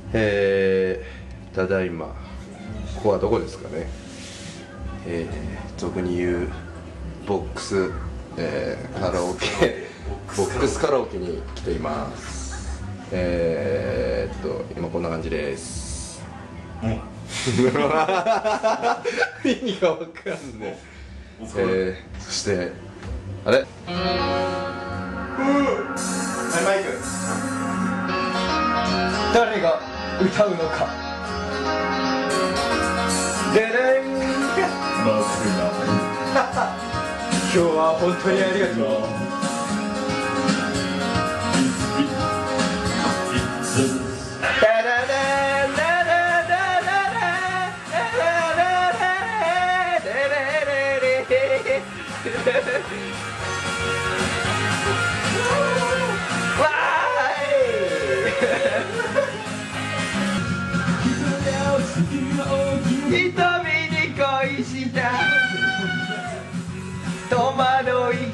ただいまここはどこですかね。俗に言うボックス、カラオケボックスカラオケに来ています。今こんな感じです。意味がわかんねえ。そしてあれマイク誰が歌うのか。でれん今日は本当にありがとう。瞳に恋した戸惑い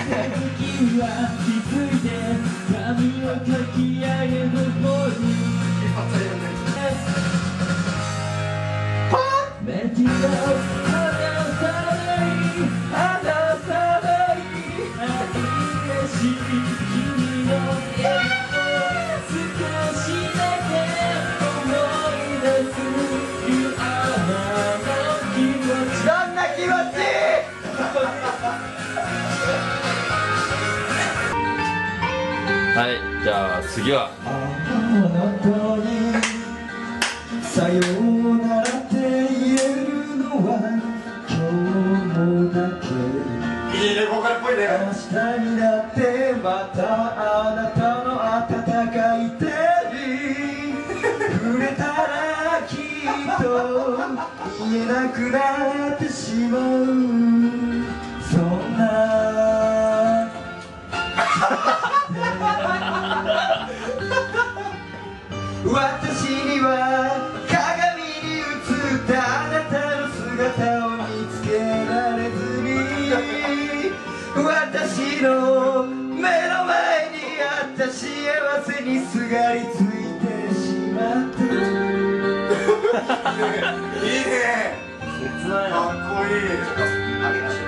はい、じゃあ次はさようならって言えるのは今日だけ。いいね、ボーカルっぽいね。明日になってまたあなたの温かい手に触れたらきっと言えなくなってしまう。そんな私には鏡に映ったあなたの姿を見つけられずに、私の目の前にあった幸せにすがりついてしまっていいね、切ないな、かっこいい。